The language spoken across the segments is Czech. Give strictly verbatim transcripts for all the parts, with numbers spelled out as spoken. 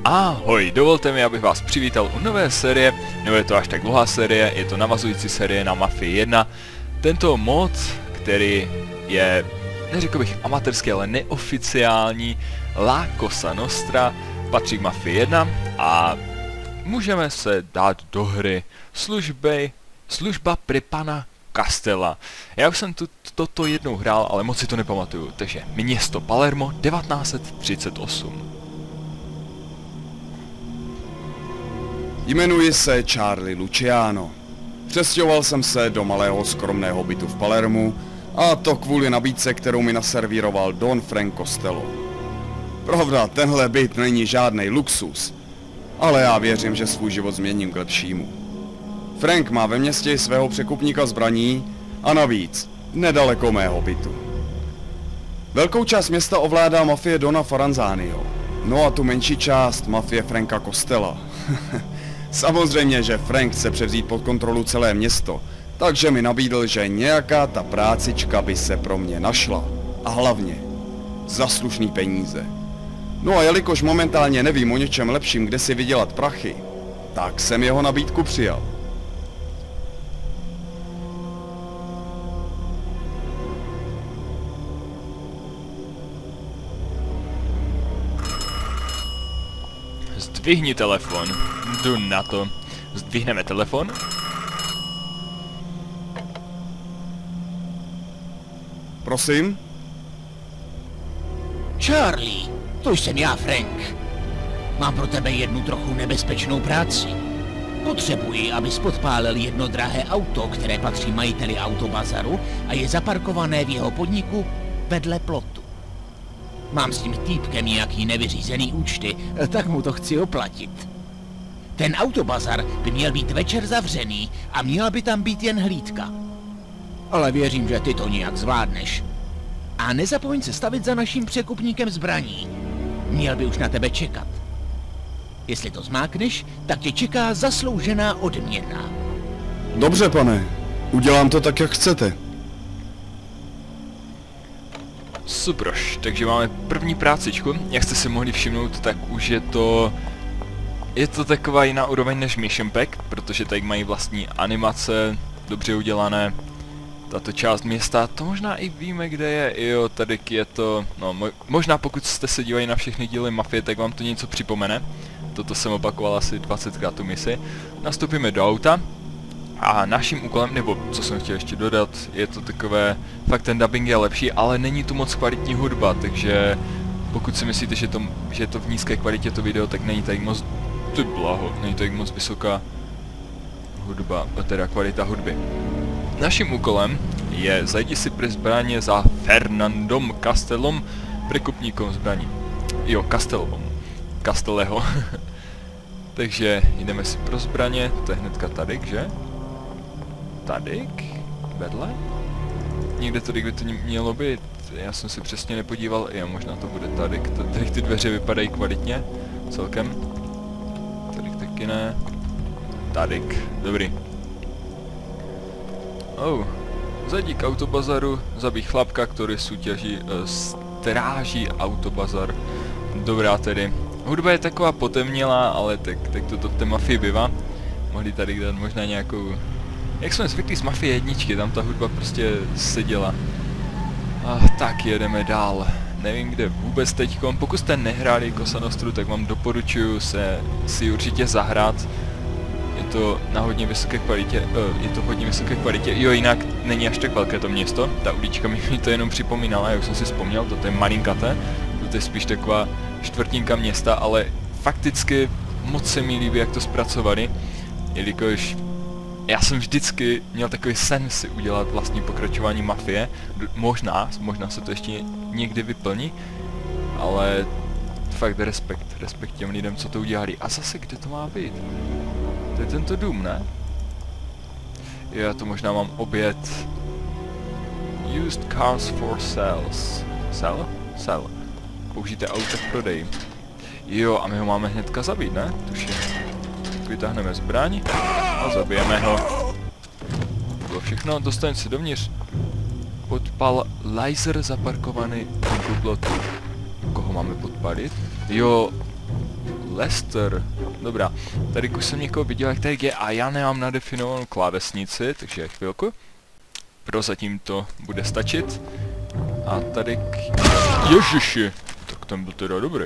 Ahoj, dovolte mi, abych vás přivítal u nové série, nebude to až tak dlouhá série, je to navazující série na Mafii jedna. Tento mod, který je, neřekl bych amatérský, ale neoficiální, La Cosa Nostra, patří k Mafii jedna a můžeme se dát do hry služby, služba pre pana Castella. Já už jsem tu, toto jednou hrál, ale moc si to nepamatuju, takže město Palermo devatenáct set třicet osm. Jmenuji se Charlie Luciano. Přestěhoval jsem se do malého skromného bytu v Palermu, a to kvůli nabídce, kterou mi naservíroval Don Frank Costello. Pravda, tenhle byt není žádný luxus, ale já věřím, že svůj život změním k lepšímu. Frank má ve městě svého překupníka zbraní a navíc nedaleko mého bytu. Velkou část města ovládá mafie Dona Faranzaniho, no a tu menší část mafie Franka Costella. Samozřejmě, že Frank chce převzít pod kontrolu celé město, takže mi nabídl, že nějaká ta prácička by se pro mě našla. A hlavně za slušný peníze. No a jelikož momentálně nevím o něčem lepším, kde si vydělat prachy, tak jsem jeho nabídku přijal. Zdvihni telefon. Jdu na to. Zdvihneme telefon. Prosím? Charlie, to jsem já, Frank. Mám pro tebe jednu trochu nebezpečnou práci. Potřebuji, abys podpálil jedno drahé auto, které patří majiteli autobazaru a je zaparkované v jeho podniku vedle plotu. Mám s tím týpkem nějaký nevyřízený účty, tak mu to chci oplatit. Ten autobazar by měl být večer zavřený a měla by tam být jen hlídka. Ale věřím, že ty to nějak zvládneš. A nezapomeň se stavit za naším překupníkem zbraní. Měl by už na tebe čekat. Jestli to zmákneš, tak tě čeká zasloužená odměna. Dobře, pane. Udělám to tak, jak chcete. Suproš, takže máme první prácičku. Jak jste si mohli všimnout, tak už je to... Je to taková jiná úroveň než Mission Pack, protože tady mají vlastní animace, dobře udělané. Tato část města, to možná i víme, kde je. Jo, tady je to... No, mo možná pokud jste se dívali na všechny díly Mafie, tak vám to něco připomene. Toto jsem opakoval asi dvacetkrát tu misi. Nastoupíme do auta. A naším úkolem, nebo co jsem chtěl ještě dodat, je to takové, fakt ten dubbing je lepší, ale není tu moc kvalitní hudba, takže pokud si myslíte, že, to, že je to v nízké kvalitě to video, tak není tady moc, ty blaho, není tady moc vysoká hudba, teda kvalita hudby. Naším úkolem je zajdi si pre zbraně za Fernandom Castellom, prekupníkom zbraní. Jo, Castellom, Castelleho. Takže jdeme si pro zbraně, to je hnedka tady, že? Tadyk? Vedle? Někde tady, kde to mělo být. Já jsem si přesně nepodíval. Jo, možná to bude tadyk. Tady ty dveře vypadají kvalitně. Celkem. Tadyk taky ne. Tadyk. Dobrý. Oh. Zajdi k autobazaru. Zabij chlapka, který soutěží, uh, stráží autobazar. Dobrá tedy. Hudba je taková potemnělá, ale tak, tak to v té Mafii bývá. Mohli tady dát možná nějakou... Jak jsme zvyklí z Mafie jedničky, tam ta hudba prostě seděla. Ah, tak jedeme dál. Nevím kde vůbec teďkom. Pokud jste nehráli Cosa Nostru, tak vám doporučuji se si určitě zahrát. Je to na hodně vysoké kvalitě, uh, je to hodně vysoké kvalitě. Jo, jinak není až tak velké to město. Ta ulička mi to jenom připomínala, jak jsem si vzpomněl, to je malinkaté. To je spíš taková čtvrtinka města, ale fakticky moc se mi líbí, jak to zpracovali, jelikož já jsem vždycky měl takový sen si udělat vlastní pokračování Mafie, možná, možná se to ještě někdy vyplní, ale fakt respekt, respekt těm lidem, co to udělali. A zase, kde to má být? To je tento dům, ne? Jo, já to možná mám obět. Used cars for sales. Sell? Sell. Použijte auto v prodeji. Jo, a my ho máme hnedka zabít, ne? Tuším. Vytáhneme zbraň a zabijeme ho. To bylo všechno, dostaň se dovnitř. Podpal laser zaparkovaný v plotu. Koho máme podpalit? Jo, Lester. Dobrá, tady už jsem někoho viděl, jak tady je, a já nemám nadefinovanou klávesnici, takže chvilku. Prozatím to bude stačit. A tady k... Ježiši! Tak ten byl teda dobrý.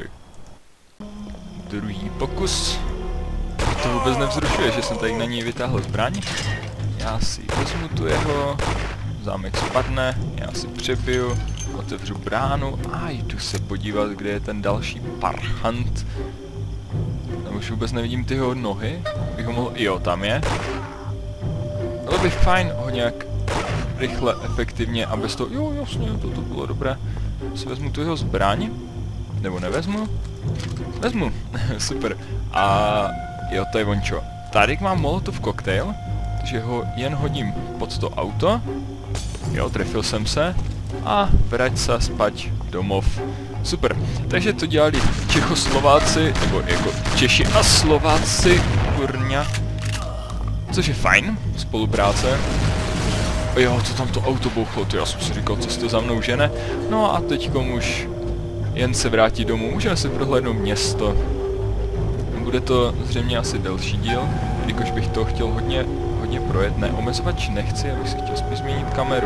Druhý pokus. To vůbec nevzrušuje, že jsem tady na něj vytáhl zbraň. Já si vezmu tu jeho, zámek spadne, já si přebiju, otevřu bránu a jdu se podívat, kde je ten další parchant. Tam už vůbec nevidím ty jeho nohy, bych ho mohl... Jo, tam je. Bylo by fajn ho nějak rychle, efektivně a bez toho... Jo, jasně, toto bylo dobré. Si vezmu tu jeho zbraň. Nebo nevezmu? Vezmu. Super. A jo, to je vončo. Tady mám molotov koktejl, takže ho jen hodím pod to auto. Jo, trefil jsem se. A vrať se spať domov. Super. Takže to dělali Čechoslováci, nebo jako Češi a Slováci, kurňa. Což je fajn, spolupráce. Jo, co tam to auto bouchlo, to já jsem si říkal, co si to za mnou žene. No a teďkom už jen se vrátí domů, můžeme si prohlédnout město. Bude to zřejmě asi delší díl, jelikož bych to chtěl hodně, hodně projet. Ne, omezovač nechci, abych si chtěl spíš změnit kameru.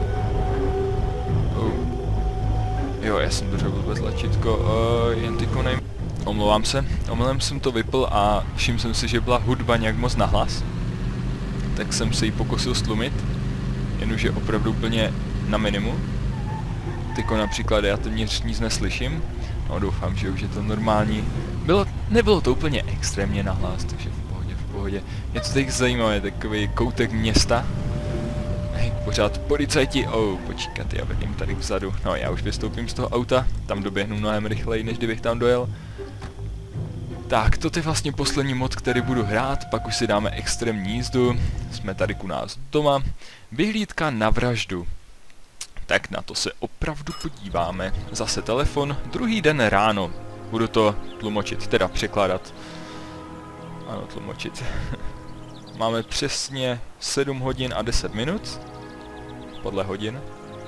Oh. Jo, já jsem držel vůbec tlačítko, uh, jen tyko nej... Omlouvám se, omylem jsem to vypl a všiml jsem si, že byla hudba nějak moc nahlas. Tak jsem se ji pokusil stlumit, jen už je opravdu úplně na minimum. Tyko například já téměř nic neslyším. No doufám, že už je to normální. Bylo, nebylo to úplně extrémně nahlas, takže v pohodě, v pohodě. Je to teď zajímavé, takový koutek města. Hej, pořád policajti, oh, počkat, já vidím tady vzadu. No já už vystoupím z toho auta, tam doběhnu mnohem rychleji, než kdybych tam dojel. Tak, to je vlastně poslední mod, který budu hrát, pak už si dáme extrémní jízdu. Jsme tady u nás doma. Vyhlídka na vraždu. Tak na to se opravdu podíváme. Zase telefon, druhý den ráno. Budu to tlumočit, teda překládat. Ano, tlumočit. Máme přesně sedm hodin a deset minut. Podle hodin.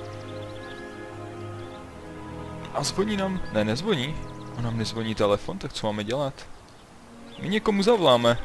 A zvoní nám... Ne, nezvoní. On nám nezvoní telefon, tak co máme dělat? My někomu zavoláme.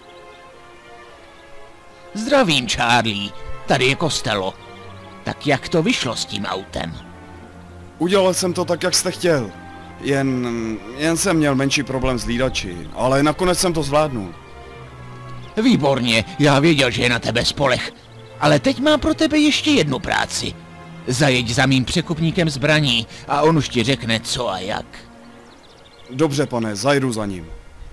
Zdravím, Charlie. Tady je Costello. Tak jak to vyšlo s tím autem? Udělal jsem to tak, jak jste chtěl. Jen... jen jsem měl menší problém s hlídači, ale nakonec jsem to zvládnul. Výborně, já věděl, že je na tebe spoleh. Ale teď mám pro tebe ještě jednu práci. Zajeď za mým překupníkem zbraní a on už ti řekne co a jak. Dobře, pane, zajdu za ním.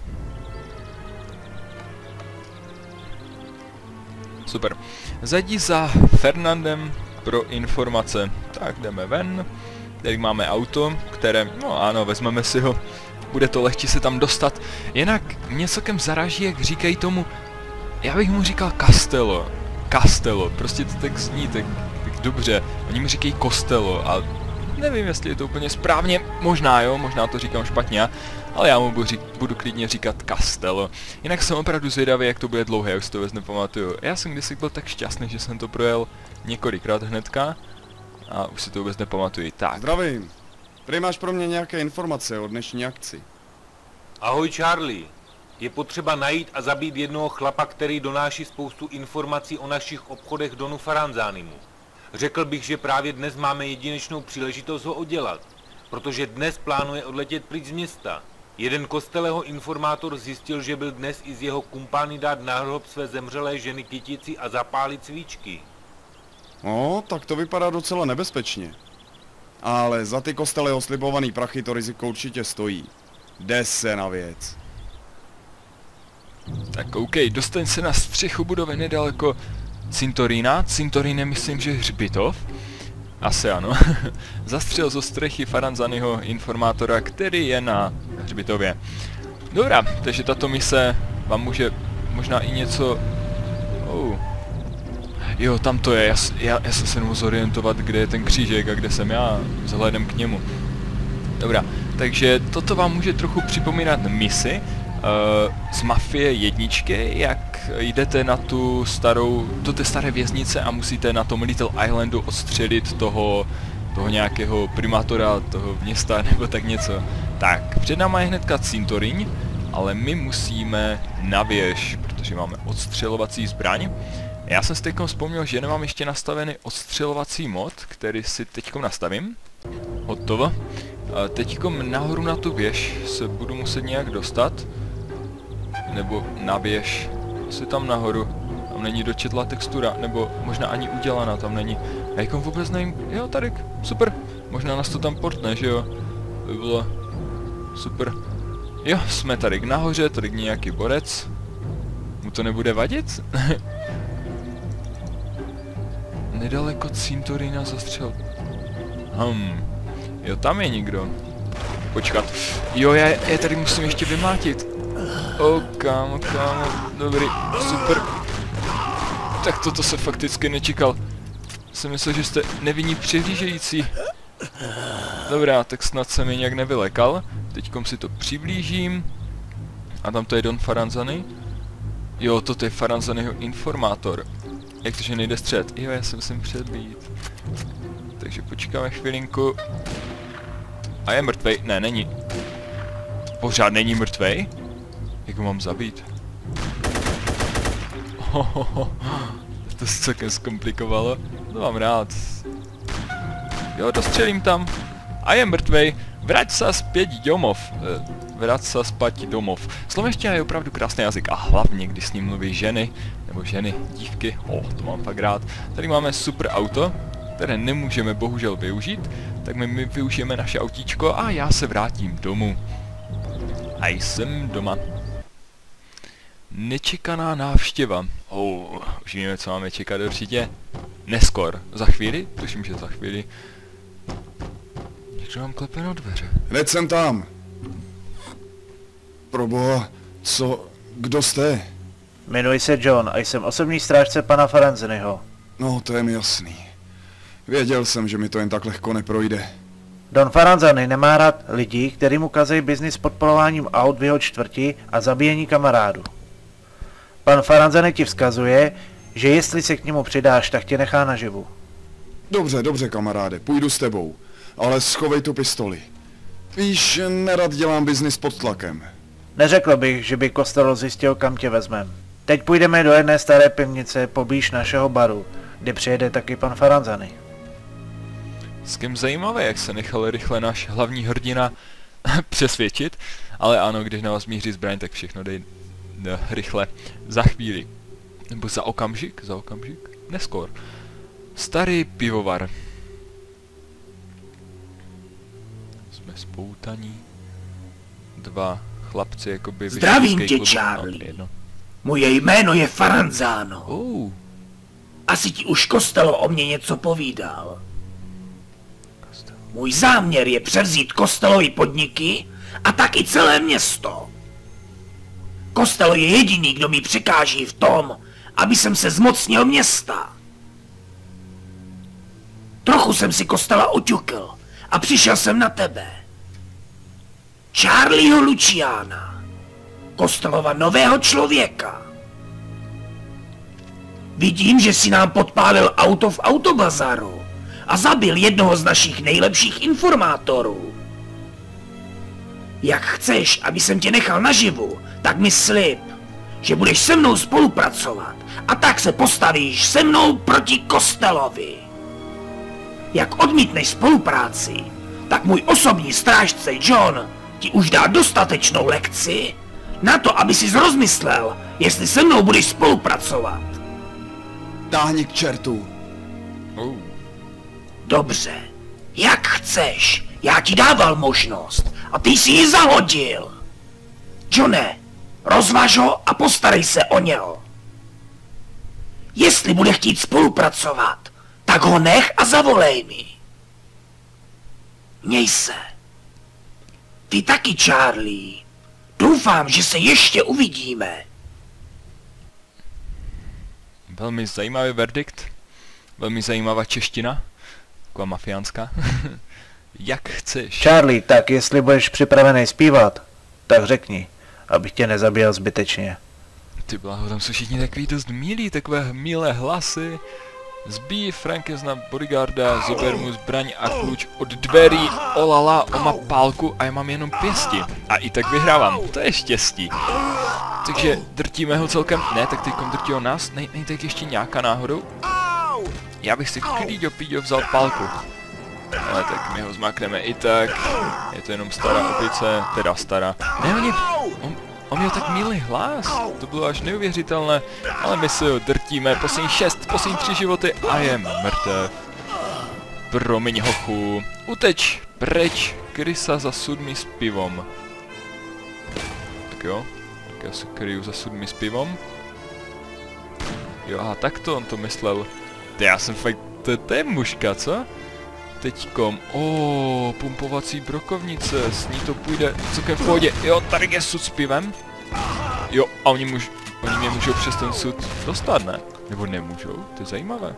Super. Zajdi za Fernandem pro informace. Tak jdeme ven. Tady máme auto, které, no ano, vezmeme si ho. Bude to lehčí se tam dostat. Jinak mě celkem zaráží, jak říkají tomu, já bych mu říkal Castello. Castello, prostě to tak zní, tak, tak dobře. Oni mi říkají Costello a nevím, jestli je to úplně správně, možná jo, možná to říkám špatně, ale já mu budu, řík, budu klidně říkat Castello. Jinak jsem opravdu zvědavý, jak to bude dlouhé, já už si to vůbec nepamatuju. Já jsem kdysi byl tak šťastný, že jsem to projel několikrát hnedka a už si to vůbec nepamatuji. Tak. Zdravím. Prý máš pro mě nějaké informace o dnešní akci. Ahoj Charlie. Je potřeba najít a zabít jednoho chlapa, který donáší spoustu informací o našich obchodech Donu Faranzanimu. Řekl bych, že právě dnes máme jedinečnou příležitost ho udělat, protože dnes plánuje odletět pryč z města. Jeden Costelloho informátor zjistil, že byl dnes i z jeho kumpány dát na hrob své zemřelé ženy kytici a zapálit svíčky. No, tak to vypadá docela nebezpečně. Ale za ty Costelloho slibovaný prachy to riziko určitě stojí. Jde se na věc. Tak OK, dostaň se na střechu budovy nedaleko Cintorína. Cintorín je, myslím, že hřbitov. Asi ano. Zastřel zo střechy Faranzaniho informátora, který je na hřbitově. Dobrá, takže tato mise vám může možná i něco... Oh. Jo, tam to je, já, já, já jsem se nemohl zorientovat, kde je ten křížek a kde jsem já, vzhledem k němu. Dobrá, takže toto vám může trochu připomínat misi uh, z Mafie jedničky, jak jdete na tu starou, do té staré věznice a musíte na tom Little Islandu odstřelit toho, toho nějakého primátora toho města nebo tak něco. Tak, před náma je hnedka Cintorín, ale my musíme na věž, protože máme odstřelovací zbraň. Já jsem si teďkom vzpomněl, že nemám ještě nastavený odstřelovací mod, který si teďkom nastavím. Hotovo. A teďkom nahoru na tu věž se budu muset nějak dostat. Nebo na věž. Asi tam nahoru. Tam není dočetlá textura, nebo možná ani udělaná tam není. A jakom vůbec nevím. Jo, tady, super. Možná nás to tam portne, že jo? By bylo super. Jo, jsme tady nahoře, tady nějaký borec. Mu to nebude vadit? Nedaleko cintorína zastřel. Hm. Jo, tam je někdo. Počkat. Jo, já je tady musím ještě vymlátit. O, kámo, kámo. Dobrý, super. Tak toto se fakticky nečekal. Jsem myslel, že jste nevinní přihlížející. Dobrá, tak snad jsem je nějak nevylekal. Teďkom si to přiblížím. A tam to je Don Faranzani. Jo, toto je Faranzaniho informátor. Jak to, že nejde střed? Jo, já se musím předbít. Takže počkáme chvilinku. A je mrtvej? Ne, není. Pořád není mrtvej? Jak ho mám zabít? Ohoho, to se celkem zkomplikovalo. To mám rád. Jo, dostřelím tam. A je mrtvej. Vrať se zpět domov. Vrať se zpět domov. Slovenština je opravdu krásný jazyk a hlavně, když s ním mluví ženy, nebo ženy, dívky, oh, to mám fakt rád. Tady máme super auto, které nemůžeme bohužel využít, tak my, my využijeme naše autíčko a já se vrátím domů. A jsem doma. Nečekaná návštěva. Oh, už víme, co máme čekat určitě. Neskor. Za chvíli? Tuším, že za chvíli. Někdo vám klepe na dveře. Hned jsem tam. Proboha, co... Kdo jste? Jmenuji se John a jsem osobní strážce pana Faranzaniho. No, to je mi jasný. Věděl jsem, že mi to jen tak lehko neprojde. Don Faranzani nemá rád lidí, který mu kazejí biznis s podporováním aut v jeho čtvrti a zabíjení kamarádů. Pan Faranzani ti vzkazuje, že jestli se k němu přidáš, tak tě nechá naživu. Dobře, dobře, kamaráde, půjdu s tebou. Ale schovej tu pistoli. Víš, nerad dělám biznis pod tlakem. Neřekl bych, že by Costello zjistil, kam tě vezmem. Teď půjdeme do jedné staré pivnice poblíž našeho baru, kde přijede taky pan Faranzani. S kým zajímavé, jak se nechal rychle náš hlavní hrdina přesvědčit, ale ano, když na vás míří zbraň, tak všechno dej no, rychle za chvíli. Nebo za okamžik, za okamžik, neskôr. Starý pivovar. Jsme spoutaní. Dva chlapci jakoby... Zdravím tě, Charlie. No, Moje jméno je Faranzano. uh. Asi ti už Costello o mě něco povídal. Můj záměr je převzít Costellovi podniky a taky celé město. Costello je jediný, kdo mi překáží v tom, aby jsem se zmocnil města. Trochu jsem si Costello oťukl a přišel jsem na tebe. Charlieho Luciana, Costellova nového člověka. Vidím, že si nám podpálil auto v autobazaru a zabil jednoho z našich nejlepších informátorů. Jak chceš, aby jsem tě nechal naživu, tak mi slib, že budeš se mnou spolupracovat a tak se postavíš se mnou proti Costellovi. Jak odmítneš spolupráci, tak můj osobní strážce John ti už dá dostatečnou lekci na to, aby si rozmyslel, jestli se mnou budeš spolupracovat. Táhni k čertu. Uh. Dobře, jak chceš, já ti dával možnost a ty jsi ji zahodil. Johne, rozvaž ho a postarej se o něho. Jestli bude chtít spolupracovat, tak ho nech a zavolej mi. Měj se. Ty taky, Charlie. Doufám, že se ještě uvidíme. Velmi zajímavý verdikt. Velmi zajímavá čeština. Taková mafiánská. Jak chceš. Charlie, tak jestli budeš připravený zpívat, tak řekni, abych tě nezabíjel zbytečně. Ty bláho, tam jsou všichni takový dost milí, takové milé hlasy. Zbij Frankensna bodyguarda, zober mu zbraň a klíč od dveří, olala, on má pálku a já mám jenom pěsti. A i tak vyhrávám, to je štěstí. Takže drtíme ho celkem, ne, tak teďkom drtí o nás, nej, nej, tak ještě nějaká náhodou. Já bych si klíďo píďo vzal pálku. Ale tak my ho zmákneme i tak, je to jenom stará opice, teda stará. Ne, oni, on, on měl tak milý hlas, to bylo až neuvěřitelné, ale my si ho drtíme, poslední šest, poslední tři životy a je mrtev. Promiň hochu, uteč, preč, krysa za sudmi s pivom. Tak jo, tak já se kryju za sudmi s pivom. Jo, aha, takto on to myslel. To já jsem fakt, to, to je mužka, co? Teďkom, o, pumpovací brokovnice, s ní to půjde celkem v pohodě. Jo, tady je sud s pivem. Jo, a oni, můž, oni mě můžou přes ten sud dostat, ne? Nebo nemůžou, to je zajímavé.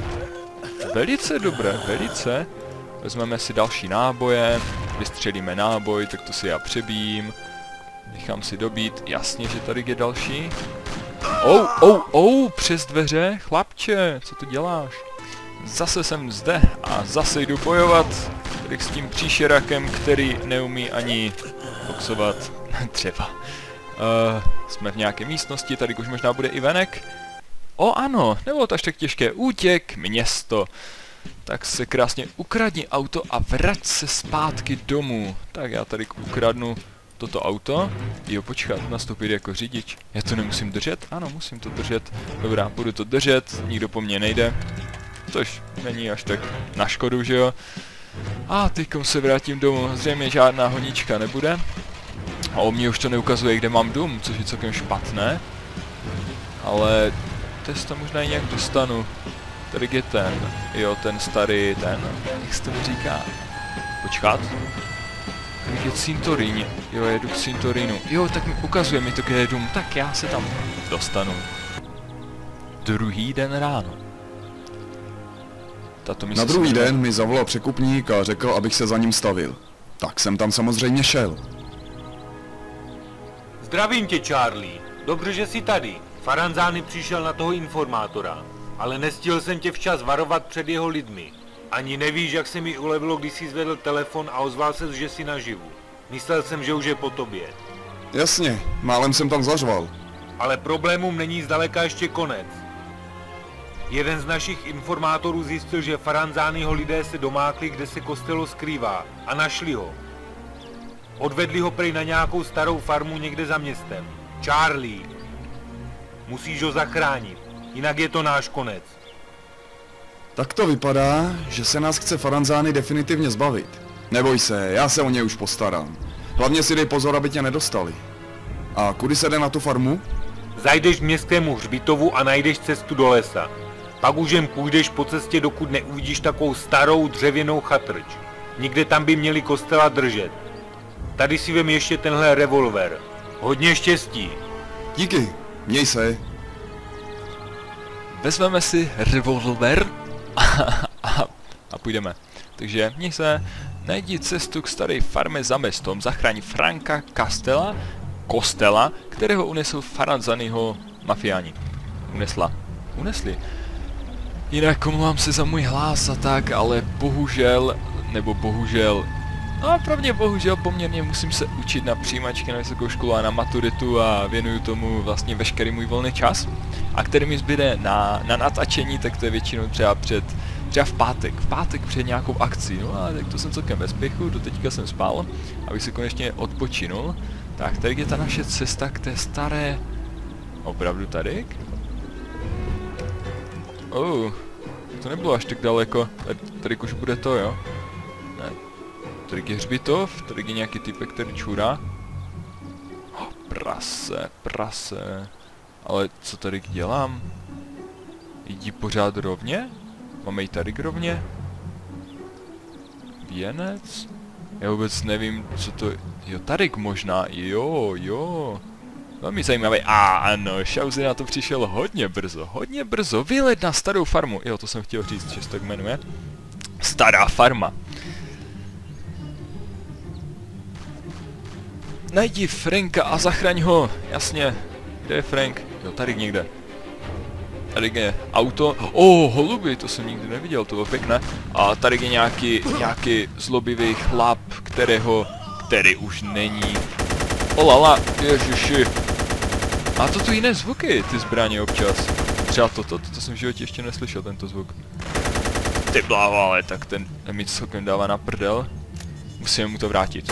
Velice dobré, velice. Vezmeme si další náboje, vystřelíme náboj, tak to si já přebijím. Nechám si dobít, jasně, že tady je další. Ou, ou, ou, přes dveře, chlapče, co tu děláš? Zase jsem zde a zase jdu bojovat tady s tím příšerakem, který neumí ani boxovat. Třeba. Uh, jsme v nějaké místnosti, tady už možná bude i venek. O ano, nebylo to až tak těžké. Útěk, město. Tak se krásně ukradni auto a vrať se zpátky domů. Tak já tady ukradnu toto auto. Jo, počkat, nastoupit jako řidič. Já to nemusím držet? Ano, musím to držet. Dobrá, budu to držet, nikdo po mně nejde. Což není až tak na škodu, že jo. A teďkom se vrátím domů, zřejmě žádná honíčka nebude. A o mě už to neukazuje, kde mám dům, což je celkem špatné. Ale testa možná i nějak dostanu. Tady je ten, jo, ten starý, ten, jak se to říká? Počkat. Tady je Cintorín, jo, jedu k Cintorínu. Jo, tak mi ukazuje mi to, kde je dům, tak já se tam dostanu. Druhý den ráno. Na druhý den mi zavolal překupník a řekl, abych se za ním stavil. Tak jsem tam samozřejmě šel. Zdravím tě, Charlie. Dobře, že jsi tady. Faranzány přišel na toho informátora, ale nestihl jsem tě včas varovat před jeho lidmi. Ani nevíš, jak se mi ulevilo, když jsi zvedl telefon a ozval se, že jsi naživu. Myslel jsem, že už je po tobě. Jasně, málem jsem tam zařval. Ale problémům není zdaleka ještě konec. Jeden z našich informátorů zjistil, že Faranzányho lidé se domákli, kde se Costello skrývá, a našli ho. Odvedli ho prej na nějakou starou farmu někde za městem. Charlie, musíš ho zachránit, jinak je to náš konec. Tak to vypadá, že se nás chce Faranzány definitivně zbavit. Neboj se, já se o ně už postarám. Hlavně si dej pozor, aby tě nedostali. A kudy se jde na tu farmu? Zajdeš k městskému hřbitovu a najdeš cestu do lesa. Pak už jen půjdeš po cestě, dokud neuvidíš takovou starou dřevěnou chatrč. Nikde tam by měli Costello držet. Tady si vem ještě tenhle revolver. Hodně štěstí. Díky, měj se. Vezmeme si revolver a, a, a půjdeme. Takže měj se, najdi cestu k staré farmě za městem, zachraň Franka Castella, Costello, kterého unesl Faranzányho mafiáni. Unesla. Unesli. Jinak omlouvám se za můj hlas a tak, ale bohužel, nebo bohužel, no pravdě bohužel poměrně musím se učit na přijímačky na vysokou školu a na maturitu a věnuju tomu vlastně veškerý můj volný čas. A který mi zbyde na, na natáčení, tak to je většinou třeba před, třeba v pátek, v pátek před nějakou akcí. No a tak to jsem celkem bez spěchu, do teďka jsem spal, abych se konečně odpočinul. Tak tady je ta naše cesta k té staré, opravdu tady? Oh, to nebylo až tak daleko, tady, tady už bude to, jo? Ne. Tady je hřbitov, tady je nějaký typek, který čurá. Oh, prase, prase. Ale co tady dělám? Jdi pořád rovně? Máme i tady rovně? Věnec? Já vůbec nevím, co to... Jo, tady možná, jo, jo. Velmi zajímavý. A ano, Shauzy na to přišel hodně brzo, hodně brzo. Vylet na starou farmu. Jo, to jsem chtěl říct, že se tak jmenuje. Stará farma. Najdi Franka a zachraň ho. Jasně. Kde je Frank? Jo, tady někde. tady je auto. Oh, holuby, to jsem nikdy neviděl, to bylo pěkné. A tady je nějaký, nějaký zlobivý chlap, kterého, který už není. Olala, ježiši. Má to tu jiné zvuky, ty zbraně občas. Třeba toto, toto jsem v životě ještě neslyšel, tento zvuk. Ty bláho, ale tak ten mi celkem dává na prdel. Musíme mu to vrátit.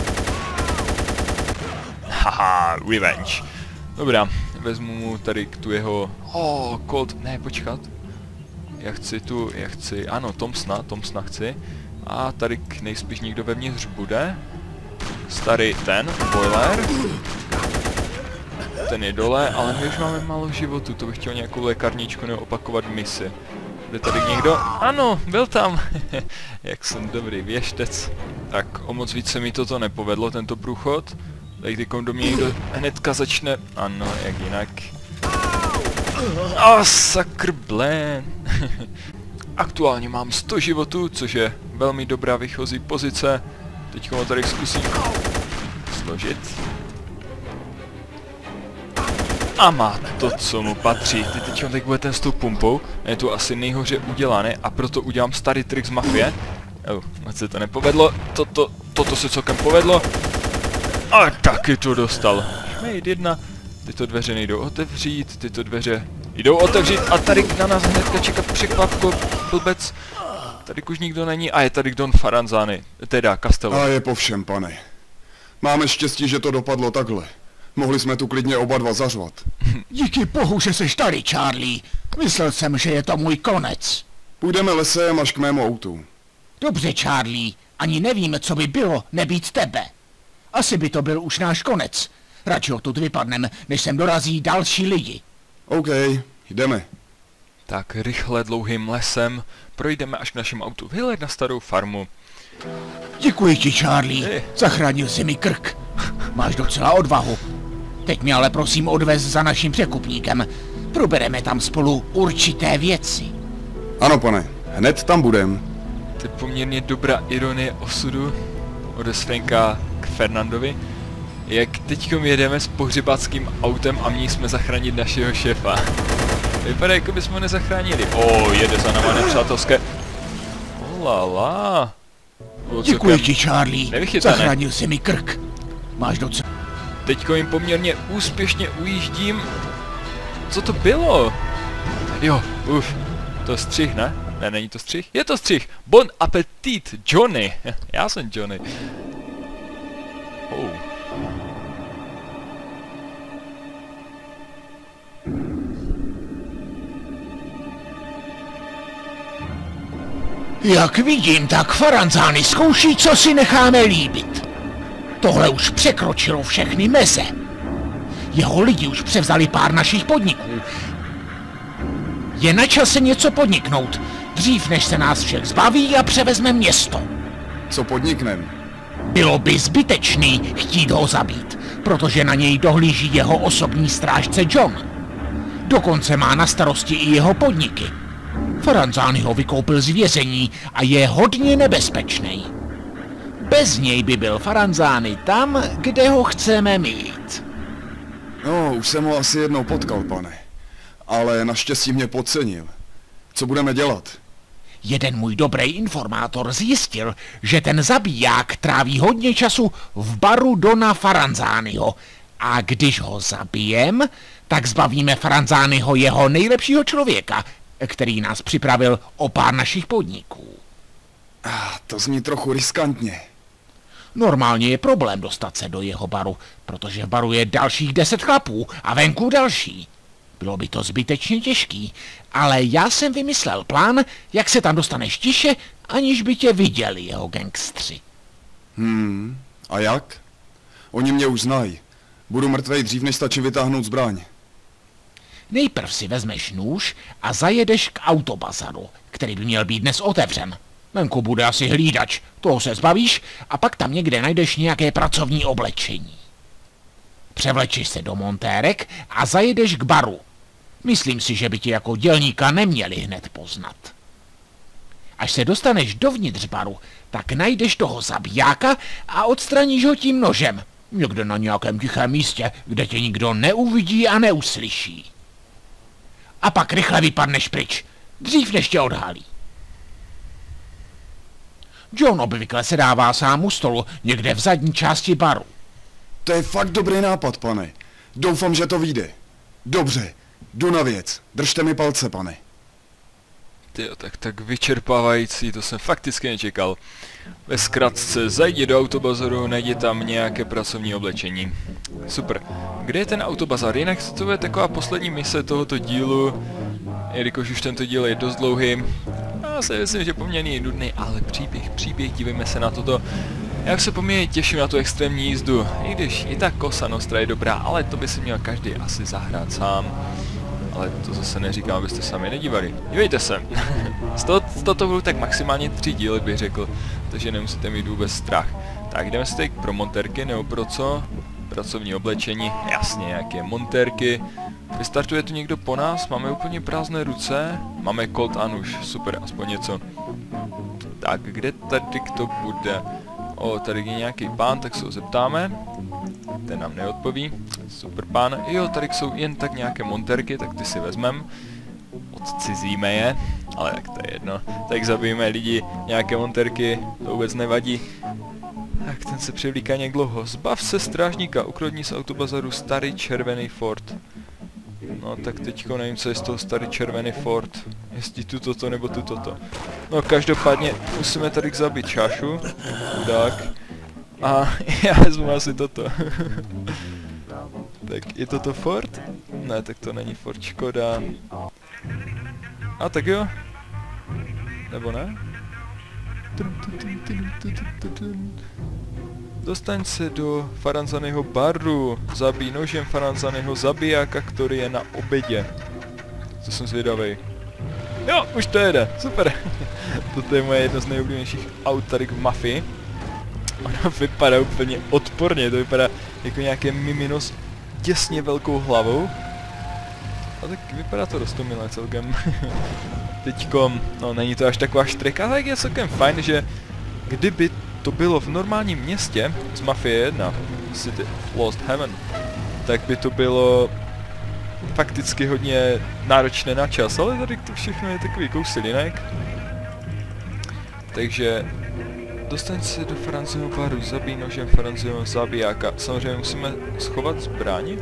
Haha, revenge. Dobrá, vezmu mu tady tu jeho... Oh, Colt, ne, počkat. Já chci tu, já chci, ano, Thompsona, Thompsona chci. A tady nejspíš někdo vevnitř bude. Starý ten, boiler. Ten je dole, ale my už máme málo životu, to bych chtěl nějakou lékarničku neopakovat misi. Jde tady někdo? Ano, byl tam. Jak jsem dobrý věštec. Tak o moc víc se mi toto nepovedlo, tento průchod. Tady tykom do mě někdo hnedka začne... Ano, jak jinak. A oh, sakr blén. Aktuálně mám sto životů, což je velmi dobrá výchozí pozice. Teď ho tady zkusím složit. A má to, co mu patří. Teď, teď on teď bude ten s tou pumpou. Je to asi nejhoře udělané a proto udělám starý trik z mafie. Oh, moc se to nepovedlo. Toto, toto se celkem povedlo. A taky to dostal. Šmejd jedna. Tyto dveře nejdou otevřít, tyto dveře jdou otevřít a tady na nás hnedka čeká překvapko, blbec. Tady už nikdo není a je tady Don Faranzani, teda Castello. A je po všem, pane. Máme štěstí, že to dopadlo takhle. Mohli jsme tu klidně oba dva zařvat. Díky bohu, že jsi tady, Charlie. Myslel jsem, že je to můj konec. Půjdeme lesem až k mému autu. Dobře, Charlie. Ani nevím, co by bylo nebýt tebe. Asi by to byl už náš konec. Radši odtud vypadnem, než sem dorazí další lidi. OK, jdeme. Tak rychle dlouhým lesem projdeme až k našemu autu. Vyhled na starou farmu. Děkuji ti, Charlie. Hey. Zachránil jsi mi krk. Máš docela odvahu. Teď mě ale prosím odvez za naším překupníkem. Probereme tam spolu určité věci. Ano, pane. Hned tam budem. To je poměrně dobrá ironie osudu od Franka k Fernandovi. Jak teďkom jedeme s pohřebáckým autem a měli jsme zachránit našeho šéfa. Vypadá, jako bychom ho nezachránili. O, oh, jede za náma nepřátelské. Olala. Děkuji ti, Charlie. Nevychytané. Zachránil jsi mi krk. Máš docela... Teďko jim poměrně úspěšně ujíždím. Co to bylo? Jo, uf. To je střih, ne? Ne, není to střih? Je to střih. Bon appetit, Johnny. Já jsem Johnny. Oh. Jak vidím, tak Faranzani zkouší, co si necháme líbit. Tohle už překročilo všechny meze. Jeho lidi už převzali pár našich podniků. Je na čase něco podniknout, dřív než se nás všech zbaví a převezme město. Co podniknem? Bylo by zbytečný chtít ho zabít, protože na něj dohlíží jeho osobní strážce John. Dokonce má na starosti i jeho podniky. Faranzani ho vykoupil z vězení a je hodně nebezpečný. Bez něj by byl Faranzani tam, kde ho chceme mít. No, už jsem ho asi jednou potkal, pane. Ale naštěstí mě podcenil. Co budeme dělat? Jeden můj dobrý informátor zjistil, že ten zabiják tráví hodně času v baru Dona Faranzaniho. A když ho zabijem, tak zbavíme Faranzaniho jeho nejlepšího člověka, který nás připravil o pár našich podniků. Ah, to zní trochu riskantně. Normálně je problém dostat se do jeho baru, protože v baru je dalších deset chlapů a venku další. Bylo by to zbytečně těžký, ale já jsem vymyslel plán, jak se tam dostaneš tiše, aniž by tě viděli jeho gangstři. Hmm, a jak? Oni mě už znají. Budu mrtvej dřív, než stačí vytáhnout zbraň. Nejprv si vezmeš nůž a zajedeš k autobazaru, který by měl být dnes otevřen. Venku bude asi hlídač, toho se zbavíš a pak tam někde najdeš nějaké pracovní oblečení. Převlečeš se do montérek a zajedeš k baru. Myslím si, že by tě jako dělníka neměli hned poznat. Až se dostaneš dovnitř baru, tak najdeš toho zabijáka a odstraníš ho tím nožem. Někde na nějakém tichém místě, kde tě nikdo neuvidí a neuslyší. A pak rychle vypadneš pryč. Dřív než tě odhalí. John obvykle se dává sám u stolu někde v zadní části baru. To je fakt dobrý nápad, pane. Doufám, že to vyjde. Dobře, jdu na věc. Držte mi palce, pane. Tyjo, tak tak vyčerpávající, to jsem fakticky nečekal. Ve zkratce, zajdi do autobazaru, najdi tam nějaké pracovní oblečení. Super. Kde je ten autobazar? Jinak to je taková poslední mise tohoto dílu, jelikož už tento díl je dost dlouhý. Já si myslím, že poměrně nudný, ale příběh, příběh, dívejme se na toto. Já se poměrně těším na tu extrémní jízdu, i když i ta Cosa Nostra je dobrá, ale to by si měl každý asi zahrát sám. Ale to zase neříkám, abyste sami nedívali. Dívejte se. z, toho, z toho budou tak maximálně tři díly, bych řekl, takže nemusíte mít vůbec strach. Tak jdeme si teď pro montérky, nebo pro co? Pracovní oblečení, jasně, nějaké montérky. Vystartuje tu někdo po nás, máme úplně prázdné ruce, máme Colt a nůž, super, aspoň něco. Tak, kde tady to bude? O, tady je nějaký pán, tak se ho zeptáme. Ten nám neodpoví. Super pán. Jo, tady jsou jen tak nějaké montérky, tak ty si vezmem. Odcizíme je, ale tak to je jedno. Tak zabijeme lidi, nějaké montérky, to vůbec nevadí. Tak ten se převlíká nějak dlouho. Zbav se strážníka, ukradni z autobazaru starý červený Ford. No tak teďko nevím, co je z toho starý červený Ford. Jestli tu toto nebo tu toto. No každopádně musíme tady zabít čášu. Chudák. A já vezmu asi toto. Tak je toto Ford? Ne, tak to není Ford, škoda. A tak jo. Nebo ne? Dostaň se do Faranzaného baru. Zabij nožem Faranzaného zabijáka, který je na obědě. To jsem zvědavej. Jo, už to jede, super. Toto je moje jedno z nejoblíbenějších aut tady v Mafii. Ono vypadá úplně odporně, to vypadá jako nějaké mimino s těsně velkou hlavou. A tak vypadá to dost milé celkem. Teďkom, no není to až taková štreka, ale je celkem fajn, že kdyby to bylo v normálním městě z Mafie jedna, City of Lost Heaven, tak by to bylo fakticky hodně náročné na čas, ale tady to všechno je takový kousilinek. Takže dostaň se do Faranziho baru, zabij nožem Faranziho zabijáka. Samozřejmě musíme schovat zbraň.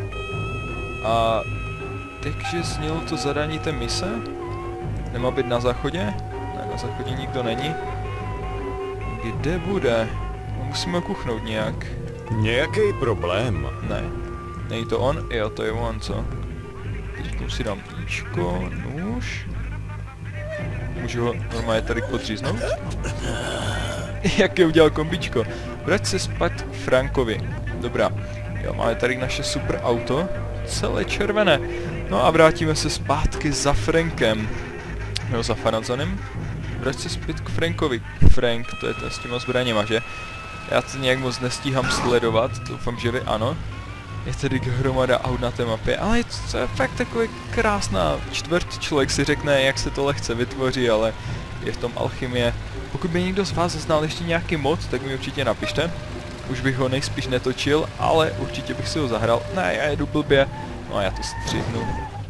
A takže znělo to zadání té mise. Nemá být na záchodě? Ne, na záchodě nikdo není. Kde bude? No, musíme kuchnout nějak. Nějaký problém? Ne. Není to on? Jo, to je on, co? Teď si dám píčko, nůž. Můžu ho normálně tady podříznout? Jak je udělal kombičko? Vrať se spát k Frankovi. Dobrá. Jo, máme tady naše super auto. Celé červené. No a vrátíme se zpátky za Frankem. Jo, za Faranzanem. Vrať se zpět k Frankovi. Frank, to je ten s těma zbraněma, že? Já to nějak moc nestíhám sledovat. Doufám, že vy ano. Je tady hromada aut na té mapě, ale je to je fakt takový krásná čtvrt. Člověk si řekne, jak se to lehce vytvoří, ale je v tom alchymie. Pokud by někdo z vás znal ještě nějaký mod, tak mi určitě napište. Už bych ho nejspíš netočil, ale určitě bych si ho zahrál. Ne, já jedu blbě. No a já to střihnu.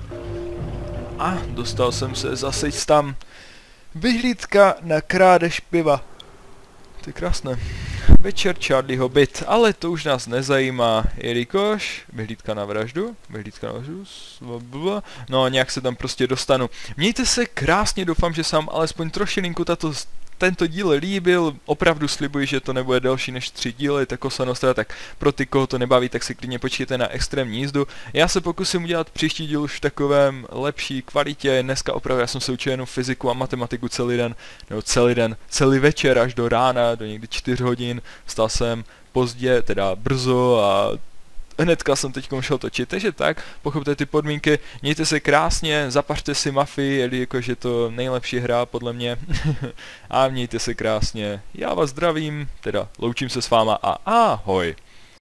A dostal jsem se zase tam. Vyhlídka na krádež piva. To je krásné. Večer Charlieho byt, ale to už nás nezajímá, jelikož vyhlídka na vraždu, vyhlídka na vraždu, no nějak se tam prostě dostanu. Mějte se krásně, doufám, že jsem alespoň trošilinku tato, tento díl líbil, opravdu slibuji, že to nebude delší než tři díly, ta Cosa Nostra, tak pro ty, koho to nebaví, tak si klidně počkejte na extrémní jízdu. Já se pokusím udělat příští díl už v takovém lepší kvalitě, dneska opravdu já jsem se učil jenom fyziku a matematiku celý den, nebo celý den, celý večer až do rána, do někdy čtyř hodin, vstal jsem pozdě, teda brzo a hnedka jsem teď šel točit, takže tak, pochopte ty podmínky, mějte se krásně, zapařte si Mafii, jelikož je to nejlepší hra podle mě a mějte se krásně, já vás zdravím, teda loučím se s váma a ahoj.